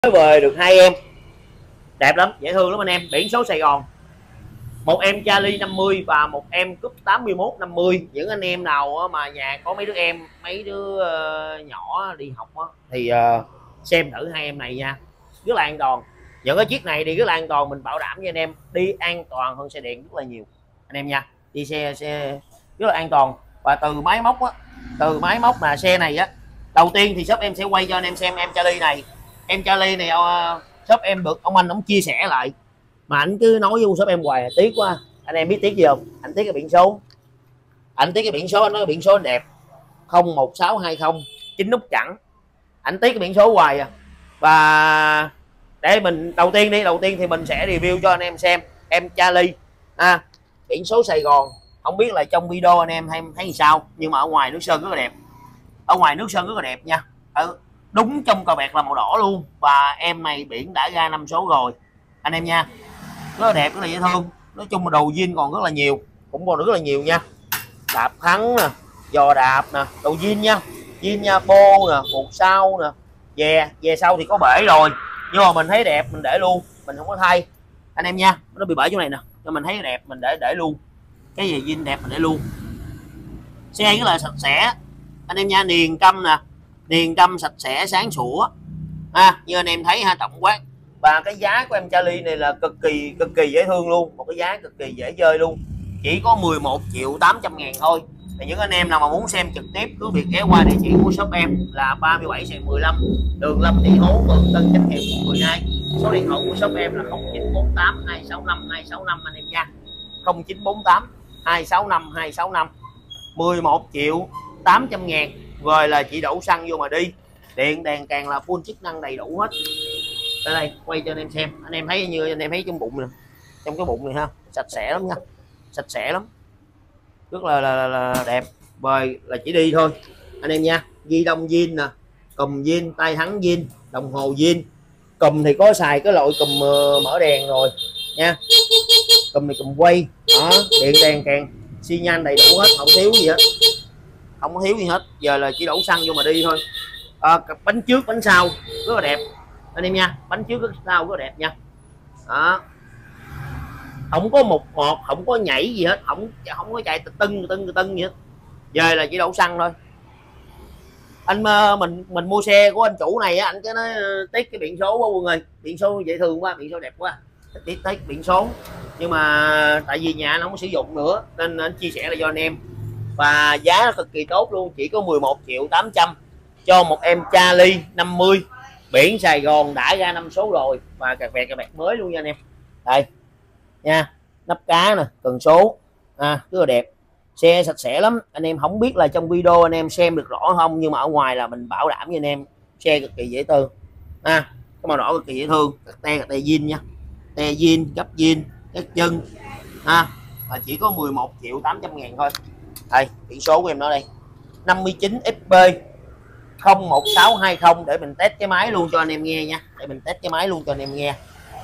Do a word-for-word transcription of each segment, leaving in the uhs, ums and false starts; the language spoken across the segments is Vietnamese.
mới về được hai em đẹp lắm, dễ thương lắm anh em. Biển số Sài Gòn, một em Charlie năm mươi và một em Cúp tám mươi mốt năm mươi. Những anh em nào mà nhà có mấy đứa em, mấy đứa nhỏ đi học thì xem thử hai em này nha, rất là an toàn. Những cái chiếc này thì rất là an toàn, mình bảo đảm với anh em đi an toàn hơn xe điện rất là nhiều anh em nha. Đi xe xe rất là an toàn. Và từ máy móc á, từ máy móc mà xe này á, đầu tiên thì shop em sẽ quay cho anh em xem em Charlie này. Em Charlie này uh, shop em được ông anh ông chia sẻ lại mà anh cứ nói với shop em hoài, tiếc quá. Anh em biết tiếc gì không? Anh tiếc cái biển số, anh tiếc cái biển số, anh nói cái biển số anh đẹp không một sáu hai không chín nút chẵn, anh tiếc cái biển số hoài à. Và để mình đầu tiên đi đầu tiên thì mình sẽ review cho anh em xem em Charlie à, biển số Sài Gòn. Không biết là trong video anh em thấy, thấy sao, nhưng mà ở ngoài nước sơn rất là đẹp, ở ngoài nước sơn rất là đẹp nha. Ở đúng trong cờ bẹt là màu đỏ luôn. Và em này biển đã ra năm số rồi anh em nha, rất là đẹp, rất là dễ thương. Nói chung là đồ zin còn rất là nhiều, cũng còn rất là nhiều nha. Đạp thắng nè, giò đạp nè, đồ zin nha, zin nha, bô nè, một sau nè, về về sau thì có bể rồi nhưng mà mình thấy đẹp mình để luôn, mình không có thay anh em nha. Nó bị bể chỗ này nè, cho mình thấy đẹp mình để để luôn, cái gì zin đẹp mình để luôn. Xe rất là sạch sẽ anh em nha, niền căm nè, niền căm sạch sẽ sáng sủa à, như anh em thấy ha, tổng quát. Và cái giá của em Charlie này là cực kỳ cực kỳ dễ thương luôn, một cái giá cực kỳ dễ chơi luôn, chỉ có mười một triệu tám trăm ngàn thôi. Thì những anh em nào mà muốn xem trực tiếp cứ việc ghé qua địa chỉ của shop em là ba mươi bảy mười lăm đường Lâm Thị Hố, phường Tân Chánh Hiệp, quận mười hai. Số điện thoại của shop em là không chín bốn tám hai sáu năm hai sáu năm anh em nha, không chín bốn tám hai sáu năm hai sáu năm. Mười một triệu tám trăm ngàn rồi là chỉ đổ xăng vô mà đi, điện đèn càng là full chức năng đầy đủ hết. Đây, đây quay cho anh em xem, anh em thấy như anh em thấy trong bụng nè, trong cái bụng này ha, sạch sẽ lắm nha, sạch sẽ lắm, rất là, là, là, là đẹp. Bời là chỉ đi thôi anh em nha. Ghi đông zin nè, cùm zin, tay thắng zin, đồng hồ zin. Cùm thì có xài cái loại cùm mở đèn rồi nha, cùm này cùm quay đó, điện đèn càng xi nhan đầy đủ hết, không thiếu gì hết, không có thiếu gì hết. Giờ là chỉ đổ xăng vô mà đi thôi. À, bánh trước bánh sau rất là đẹp anh em nha, bánh trước bánh sau rất là đẹp nha. Đó, không có một một không có nhảy gì hết, không không có chạy tưng tưng tưng gì hết. Giờ là chỉ đổ xăng thôi. Anh mình mình mua xe của anh chủ này á, anh cái nói tiếc cái biển số quá Quân ơi, biển số dễ thương quá, biển số đẹp quá, tiếc tiếc biển số. Nhưng mà tại vì nhà nó không có sử dụng nữa nên anh chia sẻ lại cho anh em. Và giá nó cực kỳ tốt luôn, chỉ có mười một triệu tám trăm cho một em Charlie năm mươi, biển Sài Gòn đã ra năm số rồi và cạc vẹt cạc vẹt mới luôn nha anh em. Đây nha, nắp cá nè, cần số à, rất là đẹp, xe sạch sẽ lắm. Anh em không biết là trong video anh em xem được rõ không, nhưng mà ở ngoài là mình bảo đảm với anh em xe cực kỳ dễ thương à, cái màu đỏ cực kỳ dễ thương. Cắt te cắt te zin nha, te zin, gấp zin, các chân ha, và chỉ có mười một triệu tám trăm ngàn thôi. Đây biển số của em nó đây, năm mươi chín ép pê không một sáu hai không, để mình test cái máy luôn cho anh em nghe nha, để mình test cái máy luôn cho anh em nghe.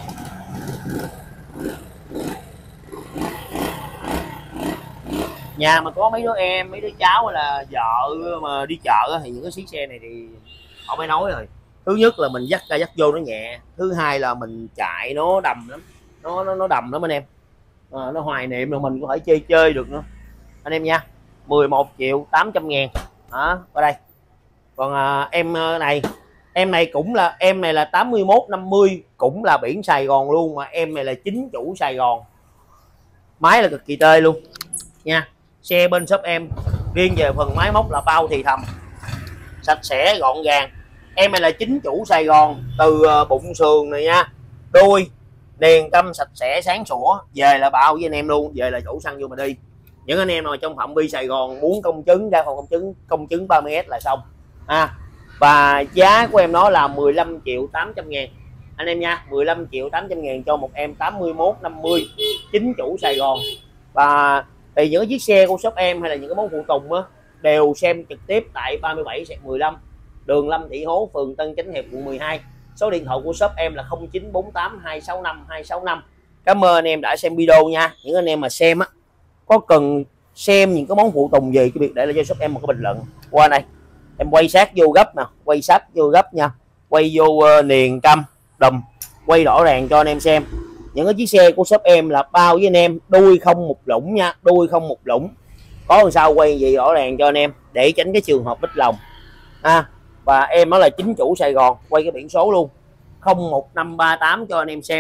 Nhà mà có mấy đứa em, mấy đứa cháu hay là vợ mà đi chợ thì những cái chiếc xe này thì họ mới nói rồi. Thứ nhất là mình dắt ra dắt vô nó nhẹ, thứ hai là mình chạy nó đầm lắm, nó nó, nó đầm lắm anh em à, nó hoài niệm rồi mình có thể chơi chơi được nữa anh em nha. Mười một triệu tám trăm ngàn đó, ở đây. Còn à, em này em này cũng là em này là tám mươi mốt năm mươi, cũng là biển Sài Gòn luôn, mà em này là chính chủ Sài Gòn, máy là cực kỳ tê luôn nha. Xe bên shop em riêng về phần máy móc là bao thì thầm, sạch sẽ gọn gàng. Em này là chính chủ Sài Gòn, từ bụng sườn này nha, đuôi, đèn căm sạch sẽ sáng sủa. Về là bao với anh em luôn, về là đổ xăng vô mà đi. Những anh em nào trong phạm vi Sài Gòn muốn công chứng ra phòng công chứng, công chứng ba mươi S là xong à. Và giá của em nó là mười lăm triệu tám trăm ngàn anh em nha, mười lăm triệu tám trăm ngàn cho một em tám mươi mốt năm mươi chính chủ Sài Gòn. Và thì những chiếc xe của shop em hay là những cái món phụ tùng á, đều xem trực tiếp tại ba mươi bảy mười lăm đường Lâm Thị Hố, phường Tân Chánh Hiệp, quận mười hai. Số điện thoại của shop em là không chín bốn tám hai sáu năm hai sáu năm. Cảm ơn anh em đã xem video nha. Những anh em mà xem á, có cần xem những cái món phụ tùng gì, cái việc để lại cho shop em một cái bình luận qua đây, em quay sát vô gấp nè, quay sát vô gấp nha. quay vô uh, niền căm đùm, quay rõ ràng cho anh em xem. Những cái chiếc xe của shop em là bao với anh em đuôi không một lũng nha, đuôi không một lũng, có làm sao quay gì rõ ràng cho anh em để tránh cái trường hợp bích lòng ha. Và em nó là chính chủ Sài Gòn, quay cái biển số luôn không một năm ba tám cho anh em xem,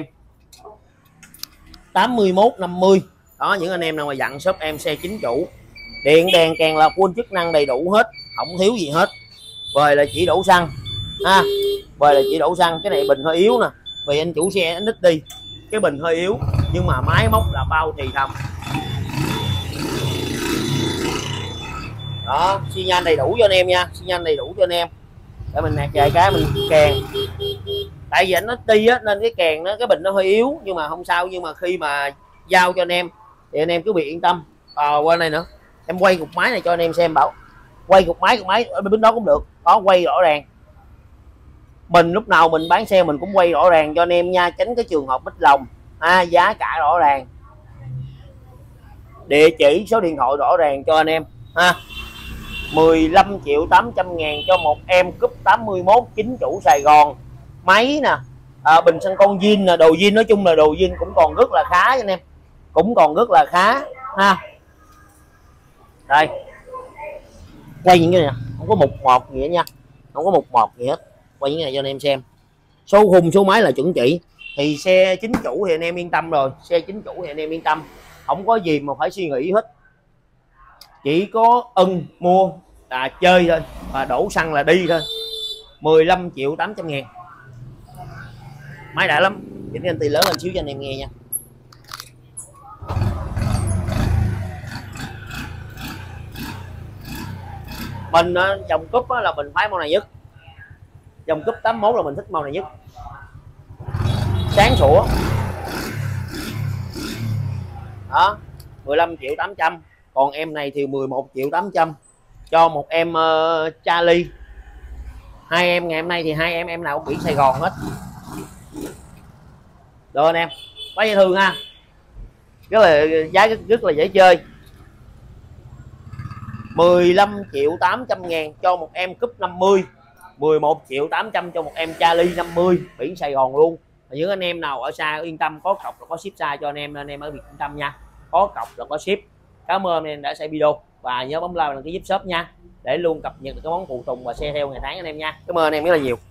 tám mươi mốt năm mươi đó. Những anh em nào mà dặn shop em xe chính chủ, điện đèn càng là full chức năng đầy đủ hết, không thiếu gì hết. Về là chỉ đổ xăng ha, về là chỉ đổ xăng. Cái này bình hơi yếu nè, vì anh chủ xe anh ít đi, cái bình hơi yếu nhưng mà máy móc là bao thì thầm đó. xi nhan đầy đủ cho anh em nha, xi nhan đầy đủ cho anh em để mình nạt vài cái mình kèn. Tại vì anh nó đi á nên cái kèn nó, cái bình nó hơi yếu nhưng mà không sao. Nhưng mà khi mà giao cho anh em thì anh em cứ bị yên tâm. À, qua này nữa em quay cục máy này cho anh em xem, Bảo quay cục máy, cục máy ở bên đó cũng được đó, quay rõ ràng. Mình lúc nào mình bán xe mình cũng quay rõ ràng cho anh em nha, tránh cái trường hợp bích lòng ha. Giá cả rõ ràng, địa chỉ số điện thoại rõ ràng cho anh em ha. Mười lăm triệu tám trăm ngàn cho một em cúp tám mươi mốt chính chủ Sài Gòn. Máy nè, à, bình xăng con zin nè, đồ zin, nói chung là đồ zin cũng còn rất là khá anh em, cũng còn rất là khá ha. Đây quay những cái này không có mục một gì hết nha, không có mục một gì hết, quay những cái này cho anh em xem. Số khung số máy là chuẩn chỉ, thì xe chính chủ thì anh em yên tâm rồi, xe chính chủ thì anh em yên tâm, không có gì mà phải suy nghĩ hết. Chỉ có ưng mua là chơi thôi, và đổ xăng là đi thôi. Mười lăm triệu tám trăm ngàn, máy đã lắm. Chỉnh anh tì lớn lên xíu cho anh em nghe nha. Mình dòng cúp là mình phái màu này nhất, dòng cúp tám mốt là mình thích màu này nhất, sáng sủa đó. Mười lăm triệu tám trăm, còn em này thì mười một triệu tám trăm cho một em uh, Charlie. Hai em ngày hôm nay thì hai em em nào cũng biển Sài Gòn hết được anh em, quá dễ thương ha, rất là giá rất, rất là dễ chơi. Mười lăm triệu tám trăm ngàn cho một em cúp năm mươi, mười một triệu tám trăm cho một em Charlie năm mươi biển Sài Gòn luôn. Những anh em nào ở xa yên tâm, có cọc là có ship xa cho anh em, anh em ở Việt yên tâm nha, có cọc là có ship. Cảm ơn anh em đã xem video và nhớ bấm like và đăng ký giúp shop nha, để luôn cập nhật được cái món phụ tùng và xe theo ngày tháng anh em nha. Cảm ơn anh em rất là nhiều.